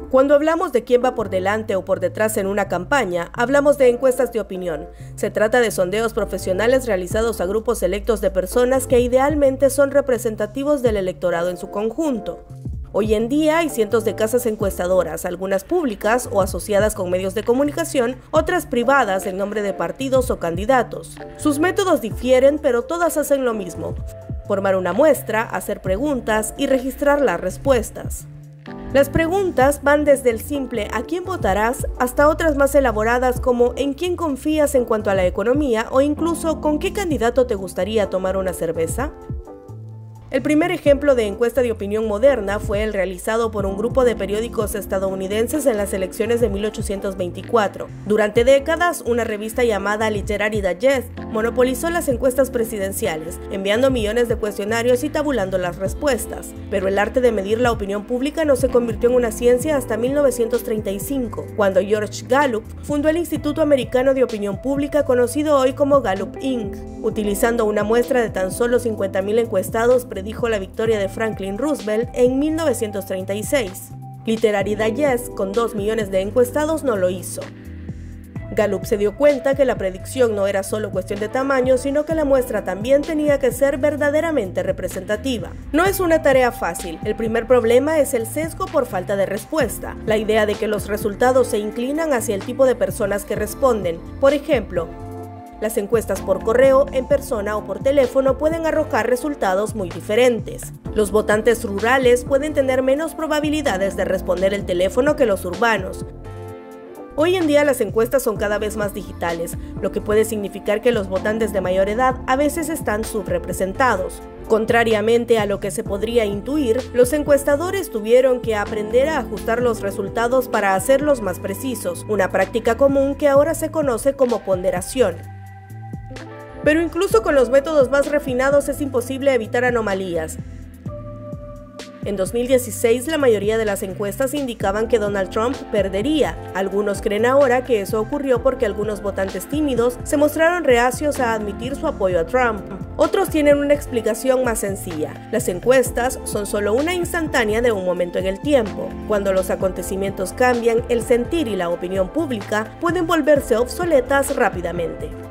Cuando hablamos de quién va por delante o por detrás en una campaña, hablamos de encuestas de opinión. Se trata de sondeos profesionales realizados a grupos selectos de personas que idealmente son representativos del electorado en su conjunto. Hoy en día hay cientos de casas encuestadoras, algunas públicas o asociadas con medios de comunicación, otras privadas en nombre de partidos o candidatos. Sus métodos difieren, pero todas hacen lo mismo: formar una muestra, hacer preguntas y registrar las respuestas. Las preguntas van desde el simple ¿a quién votarás? Hasta otras más elaboradas como ¿en quién confías en cuanto a la economía? O incluso ¿con qué candidato te gustaría tomar una cerveza? El primer ejemplo de encuesta de opinión moderna fue el realizado por un grupo de periódicos estadounidenses en las elecciones de 1824. Durante décadas, una revista llamada Literary Digest monopolizó las encuestas presidenciales, enviando millones de cuestionarios y tabulando las respuestas. Pero el arte de medir la opinión pública no se convirtió en una ciencia hasta 1935, cuando George Gallup fundó el Instituto Americano de Opinión Pública, conocido hoy como Gallup Inc. Utilizando una muestra de tan solo 50.000 encuestados, predijo la victoria de Franklin Roosevelt en 1936. Literary Digest, con 2 millones de encuestados, no lo hizo. Gallup se dio cuenta que la predicción no era solo cuestión de tamaño, sino que la muestra también tenía que ser verdaderamente representativa. No es una tarea fácil. El primer problema es el sesgo por falta de respuesta, la idea de que los resultados se inclinan hacia el tipo de personas que responden. Por ejemplo, las encuestas por correo, en persona o por teléfono pueden arrojar resultados muy diferentes. Los votantes rurales pueden tener menos probabilidades de responder el teléfono que los urbanos. Hoy en día las encuestas son cada vez más digitales, lo que puede significar que los votantes de mayor edad a veces están subrepresentados. Contrariamente a lo que se podría intuir, los encuestadores tuvieron que aprender a ajustar los resultados para hacerlos más precisos, una práctica común que ahora se conoce como ponderación. Pero incluso con los métodos más refinados es imposible evitar anomalías. En 2016, la mayoría de las encuestas indicaban que Donald Trump perdería. Algunos creen ahora que eso ocurrió porque algunos votantes tímidos se mostraron reacios a admitir su apoyo a Trump. Otros tienen una explicación más sencilla. Las encuestas son solo una instantánea de un momento en el tiempo. Cuando los acontecimientos cambian, el sentir y la opinión pública pueden volverse obsoletas rápidamente.